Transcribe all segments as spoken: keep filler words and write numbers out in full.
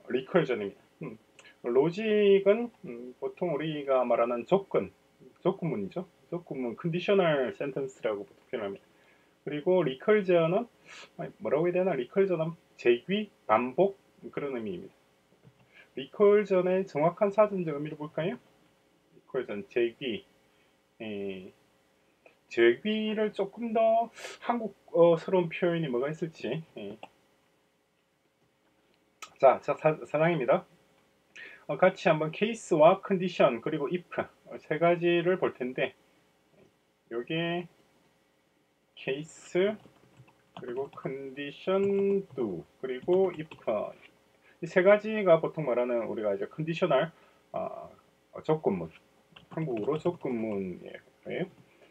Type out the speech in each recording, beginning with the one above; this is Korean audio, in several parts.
리커전입니다. 음, 로직은 음, 보통 우리가 말하는 조건, 조건문이죠. 조건문, 컨디셔널 센텐스라고 보통 표현합니다. 그리고 리컬전은 뭐라고 해야 되나? 리컬전은 재귀, 반복 그런 의미입니다. 리컬전의 정확한 사전적 의미를 볼까요? 리컬전, 재귀, 에, 재귀를 조금 더 한국어스러운 표현이 뭐가 있을지. 에. 자, 자 사, 사장입니다. 어, 같이 한번 케이스와 컨디션 그리고 if 어, 세 가지를 볼 텐데 요게 케이스 그리고 컨디션 do 그리고 if 이 세 가지가 보통 말하는 우리가 이제 컨디셔널 어, 조건문 한국어로 조건문이에요.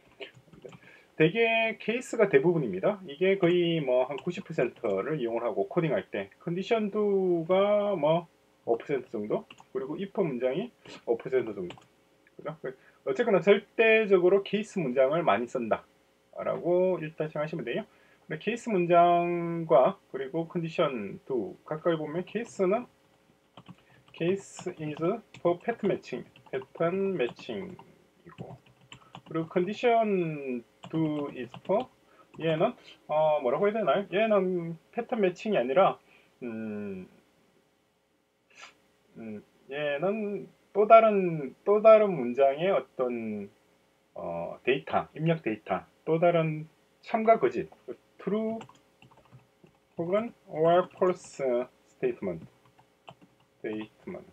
대개 케이스가 대부분입니다. 이게 거의 뭐 한 구십 퍼센트를 이용을 하고 코딩할 때 컨디션 do가 뭐 오 퍼센트 정도 그리고 if 문장이 오 퍼센트 정도 그죠? 어쨌거나 절대적으로 케이스 문장을 많이 쓴다 라고 일단 생각하시면 돼요. 케이스 문장과 그리고 컨디션 do 가까이 보면 케이스는 case is for pattern matching 패턴 매칭이고 그리고 컨디션 do is for 얘는 어 뭐라고 해야 되나요? 얘는 패턴 매칭이 아니라 음, 음, 얘는 또 다른 또 다른 문장의 어떤 어, 데이터 입력 데이터 또 다른 참과 거짓 true 혹은 or false statement statement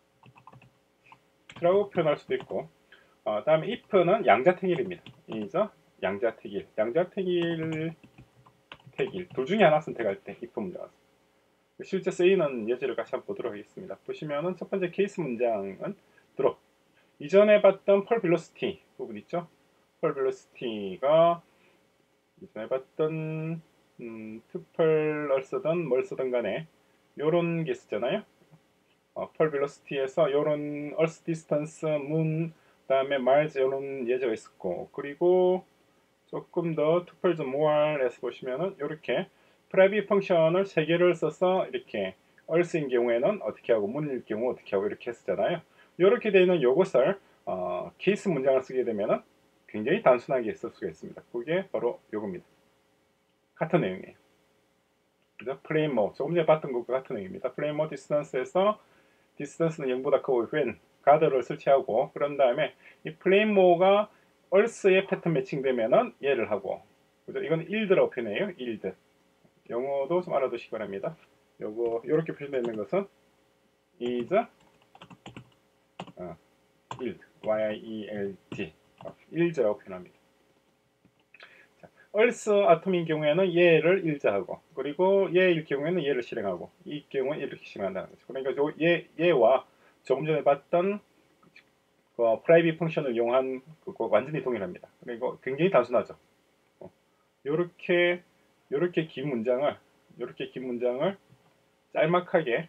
라고 표현할 수도 있고 어, 다음에 if는 양자택일입니다. 이죠 양자택일 양자택일 택일 둘 중에 하나 선택할 때 if 문장 실제 쓰이는 예제를 같이 한번 보도록 하겠습니다. 보시면은 첫 번째 케이스 문장은 drop 이전에 봤던 펄 벨로시티 부분 있죠. 펄 벨로시티가 이전에 봤던 음, 투펄을 쓰든 뭘 쓰든 간에 요런 게 있었잖아요. 어, 펄 벨로시티에서 요런 얼스 디스턴스 문 다음에 마일즈 요런 예제가 있었고 그리고 조금 더 투펄 좀 모알에서 보시면은 요렇게 프라이빗 펑션을 세 개를 써서 이렇게 얼스인 경우에는 어떻게 하고 문일 경우 어떻게 하고 이렇게 했었잖아요. 이렇게 되는 요것을 어, 케이스 문장을 쓰게 되면은 굉장히 단순하게 쓸 수가 있습니다. 그게 바로 요겁니다. 같은 내용이에요. 그죠? 플레인모 조금 전에 봤던 것과 같은 내용입니다. 플레인모 디스턴스에서 디스턴스는 영보다 크고 when 가드를 설치하고 그런 다음에 이 플레인모가 얼스에 패턴 매칭되면은 얘를 하고 그죠? 이건 일드라고 표현해요. 일드 영어도 좀 알아두시기 바랍니다. 요거 이렇게 표시되어 있는 것은 is 어, yield y-e-l-d 일자라고 표현합니다. 자, 얼스 아톰인 경우에는 얘를 일자하고 그리고 얘일 경우에는 얘를 실행하고 이 경우는 이렇게 실행한다는 거죠. 그러니까 요, 얘, 얘와 조금 전에 봤던 그 프라이빗 펑션을 이용한 그거 완전히 동일합니다. 그리고 굉장히 단순하죠. 어, 요렇게 요렇게 긴 문장을 요렇게 긴 문장을 짤막하게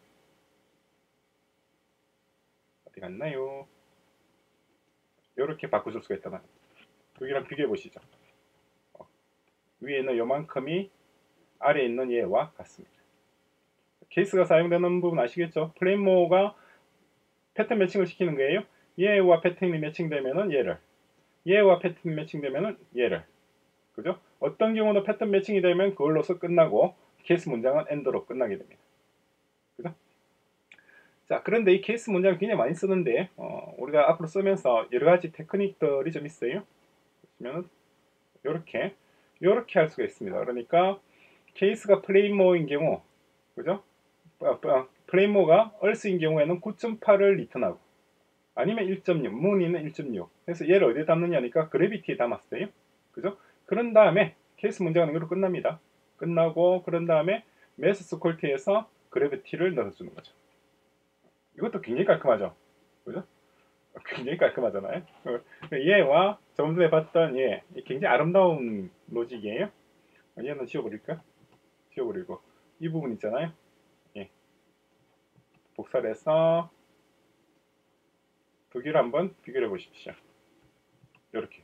어디 갔나요? 요렇게 바꿔줄 수가 있다는 여기랑 비교해 보시죠. 어, 위에 있는 요만큼이 아래에 있는 얘와 같습니다. 케이스가 사용되는 부분 아시겠죠? 플레인모가 패턴 매칭을 시키는 거예요. 얘와 패턴이 매칭되면은 얘를 얘와 패턴이 매칭되면은 얘를 그죠? 어떤 경우는 패턴 매칭이 되면 그걸로서 끝나고 케이스 문장은 엔드로 끝나게 됩니다. 그죠? 자, 그런데 이 케이스 문장을 굉장히 많이 쓰는데 어, 우리가 앞으로 쓰면서 여러 가지 테크닉들이 좀 있어요. 보시면은 요렇게 요렇게 할 수가 있습니다. 그러니까 케이스가 플레인모인 경우 그죠? 플레인모가 얼스인 경우에는 구 점 팔을 리턴하고 아니면 일 점 육, 문이는 일 점 육. 그래서 얘를 어디에 담느냐니까 그래비티에 담았어요. 그죠? 그런 다음에 케이스 문장은 이걸로 끝납니다. 끝나고 그런 다음에 매스 스콜트에서 그래비티를 넣어주는 거죠. 이것도 굉장히 깔끔하죠. 그죠? 굉장히 깔끔하잖아요. 얘와 조금 전에 봤던 얘 굉장히 아름다운 로직이에요. 얘는 지워버릴까? 지워버리고 이 부분 있잖아요. 예. 복사를 해서 두 개를 한번 비교해 보십시오. 이렇게.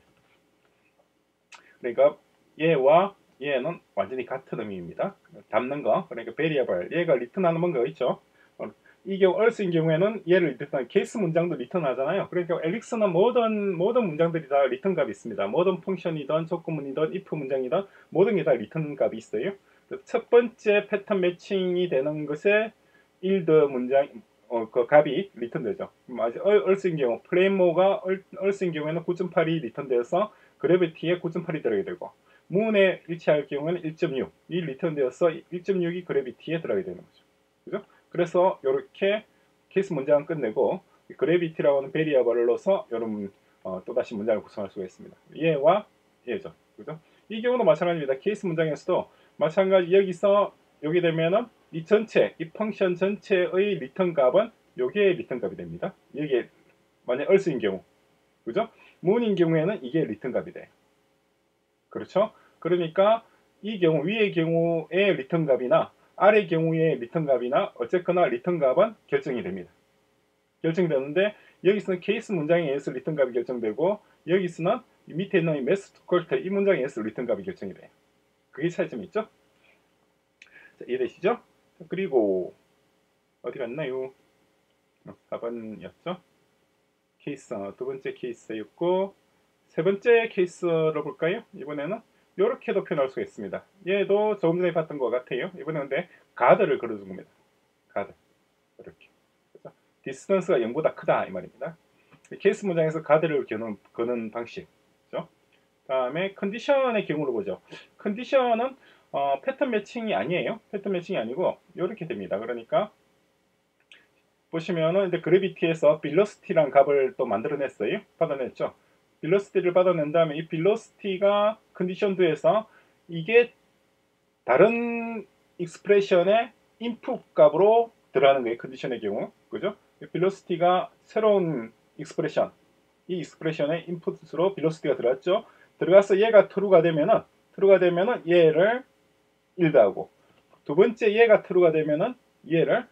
그러니까 얘와 얘는 완전히 같은 의미입니다. 담는 거. 그러니까 variable. 얘가 리턴하는 뭔가 있죠. 이 경우 else인 경우에는 얘를 일단 케이스 문장도 리턴 하잖아요. 그러니까 엘릭스는 모든 모든 문장들이 다 리턴 값이 있습니다. 모든 펑션이든 조건문이든 if 문장이든 모든 게 다 리턴 값이 있어요. 첫 번째 패턴 매칭이 되는 것에 일드 문장 어, 그 값이 리턴되죠. else인 경우 플레인모가 else인 경우에는 구 점 팔이 리턴되어서 그래비티에 구 점 팔이 들어가게 되고 문에 일치할 경우에는 일 점 육 이 리턴되어서 일 점 육이 그래비티에 들어가게 되는 거죠. 그죠? 그래서 이렇게 케이스 문장을 끝내고 그래비티라고 하는 베리어블을 넣어서 여러분 어, 또다시 문장을 구성할 수가 있습니다. 얘와 얘죠. 그죠? 이 경우도 마찬가지입니다. 케이스 문장에서도 마찬가지 여기서 여기 되면은 이 전체, 이 펑션 전체의 리턴 값은 요게 리턴 값이 됩니다. 이게 만약 else인 경우, 그죠? 문인 경우에는 이게 리턴 값이 돼요. 그렇죠? 그러니까 이 경우 위의 경우의 리턴 값이나 아래 경우의 리턴 값이나 어쨌거나 리턴 값은 결정이 됩니다. 결정되는데 여기서는 케이스 문장에 의해서 리턴 값이 결정되고 여기서는 밑에 있는 이 매스 퀄트 이 문장에 의해서 리턴 값이 결정이 돼요. 그게 차이점이 있죠? 자, 이해되시죠? 그리고 어디 갔나요? 사 번이었죠? 케이스 두 번째 케이스였고 세 번째 케이스로 볼까요? 이번에는 이렇게도 표현할 수가 있습니다. 얘도 조금 전에 봤던 것 같아요. 이번에는 근데 가드를 걸어준 겁니다. 가드 이렇게 그래서 디스턴스가 영보다 크다 이 말입니다. 케이스 문장에서 가드를 거는, 거는 방식. 그렇죠? 다음에 컨디션의 경우로 보죠. 컨디션은 어, 패턴 매칭이 아니에요. 패턴 매칭이 아니고 이렇게 됩니다. 그러니까 보시면은 이제 그래비티에서 빌로시티란 값을 또 만들어냈어요. 받아냈죠. 빌로시티를 받아낸 다음에 이 빌로시티가 컨디션도에서 이게 다른 익스프레션의 인풋 값으로 들어가는 거예요. 컨디션의 경우. 그죠? 빌로시티가 새로운 익스프레션, 이 익스프레션의 인풋으로 빌로시티가 들어갔죠. 들어가서 얘가 true가 되면은 true가 되면은 얘를 일드하고 두 번째 얘가 true가 되면은 얘를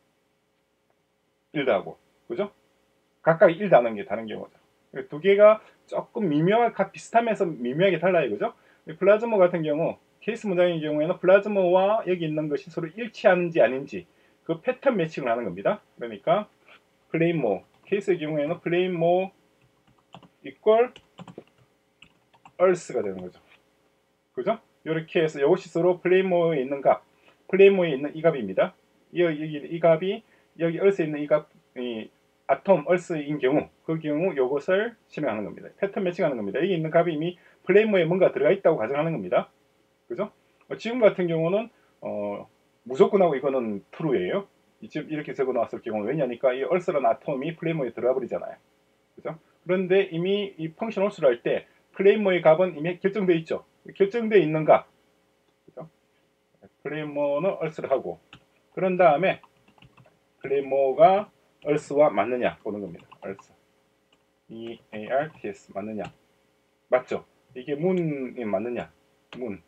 일드하고 그죠? 각각 일드하는 게 다른 경우죠. 두 개가 조금 미묘한 각 비슷하면서 미묘하게 달라요. 그죠? 플라즈모 같은 경우 케이스 문장의 경우에는 플라즈모와 여기 있는 것이 서로 일치하는지 아닌지 그 패턴 매칭을 하는 겁니다. 그러니까 플레인모 케이스의 경우에는 플레인모 equal earth가 되는 거죠. 그죠? 이렇게 해서 이것이 서로 플레인모에 있는 값, 플레인모에 있는 이 값입니다. 이, 이, 이 값이 여기 earth에 있는 이 값, 이 아톰 earth인 경우, 그 경우 이것을 실행하는 겁니다. 패턴 매칭하는 겁니다. 여기 있는 값이 이미 플레인모에 뭔가 들어가 있다고 가정하는 겁니다. 그죠? 어, 지금 같은 경우는 어, 무조건하고 이거는 true예요. 지금 이렇게 적어 놨을 경우는 왜냐니까 이 earth라는 아톰이 플레인모에 들어가 버리잖아요. 그죠? 그런데 이미 이 펑션 홀수를 할 때 플레인모의 값은 이미 결정되어 있죠. 결정되어 있는 값. 그죠? 플레인모는 earth를 하고 그런 다음에 플레인모가 earth와 맞느냐 보는 겁니다. earth. E A R T S 맞느냐. 맞죠? 이게 문이 맞느냐. 문.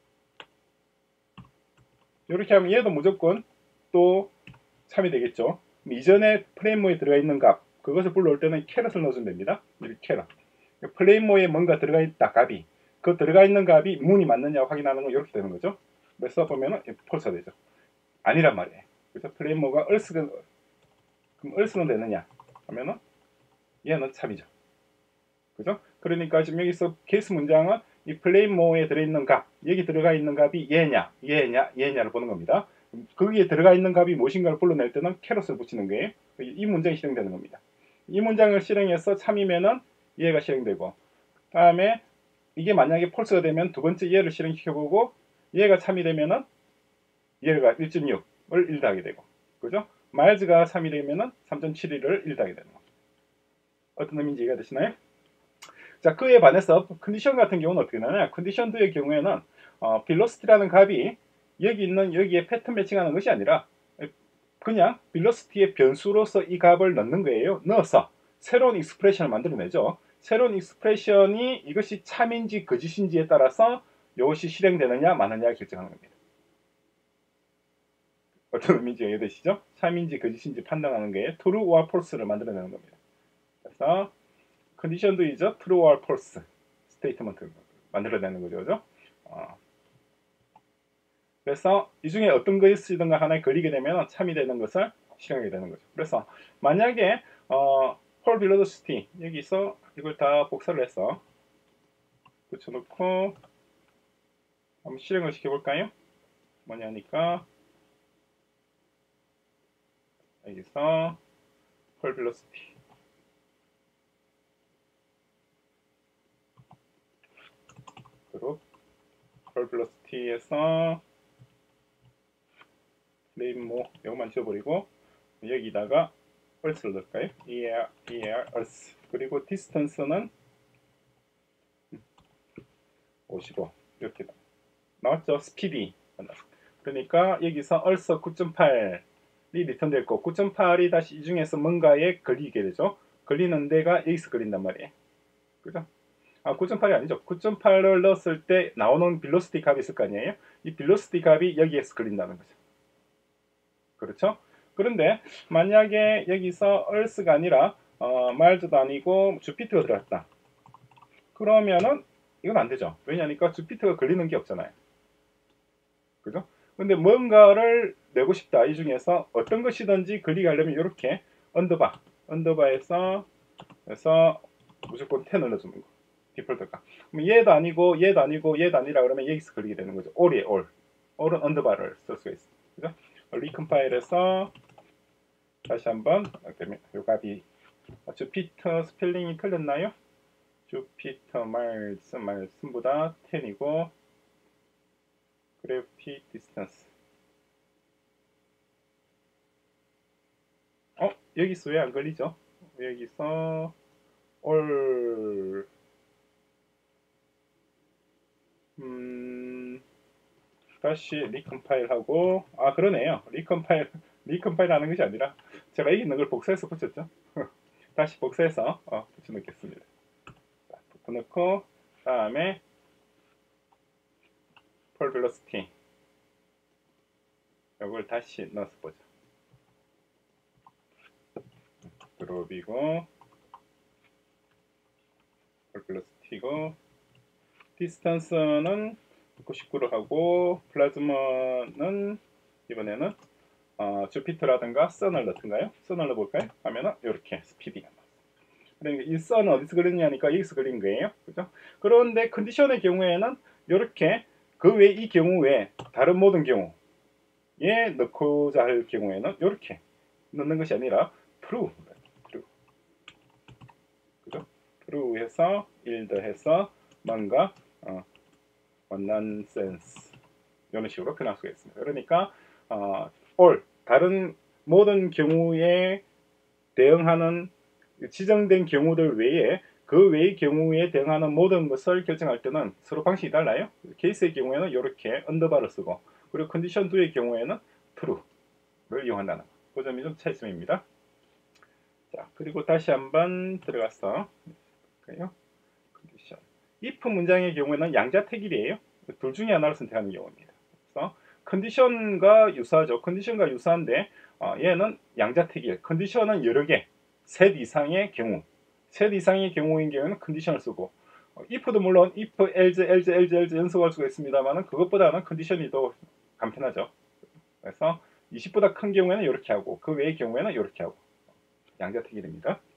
이렇게 하면 얘도 무조건 또 참이 되겠죠. 이전에 플레인모에 들어가 있는 값 그것을 불러올 때는 캐럿을 넣어주면 됩니다. 이렇게 캐럿. 플레인모에 뭔가 들어가 있다 값이 그 들어가 있는 값이 문이 맞느냐 확인하는 건 이렇게 되는 거죠. 그래서 보면은 폴스가 되죠. 아니란 말이에요. 그래서 플레인모가 얼스가 그럼 얼스는 되느냐 하면은 얘는 참이죠. 그죠? 그러니까 지금 여기서 케이스 문장은 이 플레인모에 들어있는 값 여기 들어가 있는 값이 얘냐 얘냐 얘냐를 보는 겁니다. 거기에 들어가 있는 값이 무엇인가를 불러낼 때는 캐럿을 붙이는 거예요. 이 문장이 실행되는 겁니다. 이 문장을 실행해서 참이면은 얘가 실행되고 다음에 이게 만약에 폴스가 되면 두 번째 얘를 실행시켜보고 얘가 참이 되면은 얘가 일 점 육을 일드하게 되고 그죠? 마일즈가 삼이 되면은 삼 점 칠일을 일드하게 되는 거죠. 어떤 의미인지 이해가 되시나요? 자, 그에 반해서 컨디션 같은 경우는 어떻게 되느냐? 컨디션 이의 경우에는 어, velocity라는 값이 여기 있는 여기에 패턴 매칭하는 것이 아니라 그냥 velocity의 변수로서 이 값을 넣는 거예요. 넣어서 새로운 익스프레션을 만들어내죠. 새로운 익스프레션이 이것이 참인지 거짓인지에 따라서 이것이 실행되느냐 마느냐를 결정하는 겁니다. 어떤 의미인지 이해되시죠? 참인지 거짓인지 판단하는 게 true와 false를 만들어내는 겁니다. 그래서 컨디션도 이죠. true or false 스테이트먼트 만들어내는 거죠. 그죠? 어. 그래서 이 중에 어떤 것이든가 하나에 걸리게 되면 참이 되는 것을 실행하게 되는 거죠. 그래서 만약에 어, 홀 벨로시티 여기서 이걸 다 복사를 해서 붙여놓고 한번 실행을 시켜볼까요? 뭐냐니까 여기서 홀 벨로시티 그룹 홀 벨로시티에서 네임모 이것만 지워버리고 여기다가 얼스를 넣을까요? er, er, 얼스 그리고 디스턴스는 오십오 이렇게 나왔죠? 스피디 그러니까 여기서 얼스 구 점 팔이 리턴됐고 구 점 팔이 다시 이 중에서 뭔가에 걸리게 되죠. 걸리는 데가 여기서 걸린단 말이에요. 그죠? 아, 구 점 팔이 아니죠. 구 점 팔을 넣었을 때 나오는 빌로시티 값이 있을 거 아니에요? 이 빌로시티 값이 여기에서 걸린다는 거죠. 그렇죠? 그런데 만약에 여기서 얼스가 아니라 어, 마일즈도 아니고 주피터가 들어갔다. 그러면은 이건 안 되죠. 왜냐니까 주피터가 걸리는 게 없잖아요. 그죠? 근데 뭔가를 내고 싶다. 이 중에서 어떤 것이든지 걸리게 하려면 이렇게 언더바, 언더바에서 그래서 무조건 텐을 넣어주는 거. 디폴트가. 그럼 얘도 아니고 얘도 아니고 얘도 아니라 그러면 여기서 걸리게 되는 거죠. all이에요, all. all은 언더바를 쓸 수가 있어요. 그죠? 리컴파일해서 다시 한번 요 값이 주피터 스펠링이 틀렸나요? 주피터 마일스 마일스보다 텐이고 그래픽 디스턴스 어? 여기서 왜 안 걸리죠? 여기서 all 음 다시 리컴파일 하고 아 그러네요. 리컴파일 리컴파일 하는 것이 아니라 제가 여기 있는 걸 복사해서 붙였죠. 다시 복사해서 어, 붙여놓겠습니다. 붙여놓고 다음에 폴 벨로시티 이걸 다시 넣어서 보죠. 그룹이고 폴 벨로시티고 디스턴스는 구십구로 하고 플라즈마는 이번에는 어, 주피터라든가 선을 넣던가요? 선을 넣어볼까요? 하면은 이렇게 스피디가 나와요. 그러니까 이 선은 어디서 걸리냐니까 여기서 걸린 거예요. 그죠? 그런데 컨디션의 경우에는 이렇게 그 외 이 경우 외에 다른 모든 경우에 넣고자 할 경우에는 이렇게 넣는 것이 아니라 true, true, 그죠? true 해서 일 더해서 뭔가 어, nonsense 이런 식으로 표현할 수가 있습니다. 그러니까 어, all 다른 모든 경우에 대응하는 지정된 경우들 외에 그 외의 경우에 대응하는 모든 것을 결정할 때는 서로 방식이 달라요. 케이스의 경우에는 이렇게 언더바를 쓰고 그리고 컨디션 이의 경우에는 true를 이용한다는 그 점이 좀 차이점입니다. 자, 그리고 다시 한번 들어가서 볼까요? 컨디션. if 문장의 경우에는 양자택일이에요. 둘 중에 하나를 선택하는 경우입니다. 그래서 컨디션과 유사하죠. 컨디션과 유사한데 어, 얘는 양자택일. 컨디션은 여러 개, 셋 이상의 경우, 셋 이상의 경우인 경우는 컨디션을 쓰고 어, if도 물론 if, else, else, else, else 연속할 수가 있습니다만 그것보다는 컨디션이 더 간편하죠. 그래서 이십보다 큰 경우에는 이렇게 하고 그 외의 경우에는 이렇게 하고 양자택일입니다.